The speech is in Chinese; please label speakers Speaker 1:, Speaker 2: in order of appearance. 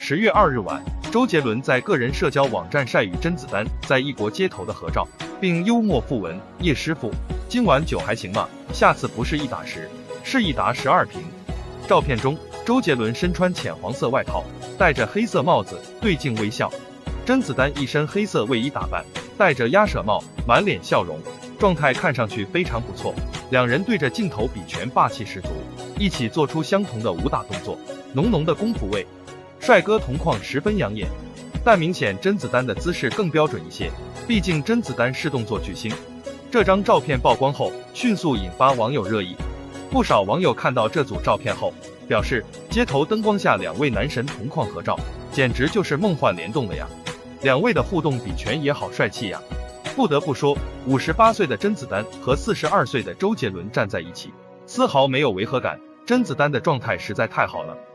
Speaker 1: 10月2日晚，周杰伦在个人社交网站晒与甄子丹在异国街头的合照，并幽默附文：叶师傅，今晚酒还行吗？下次不是1打10，是1打12瓶。照片中，周杰伦身穿浅黄色外套，戴着黑色帽子，对镜微笑。甄子丹一身黑色卫衣打扮，戴着鸭舌帽，满脸笑容，状态看上去非常不错。两人对着镜头比拳，霸气十足，一起做出相同的武打动作，浓浓的功夫味。帅哥同框十分养眼，但明显甄子丹的姿势更标准一些，毕竟甄子丹是动作巨星。这张照片曝光后，迅速引发网友热议。不少网友看到这组照片后，表示街头灯光下两位男神同框合照，简直就是梦幻联动了呀！两位的互动比拳也好帅气呀！不得不说，58岁的甄子丹和42岁的周杰伦站在一起，丝毫没有违和感。甄子丹的状态实在太好了。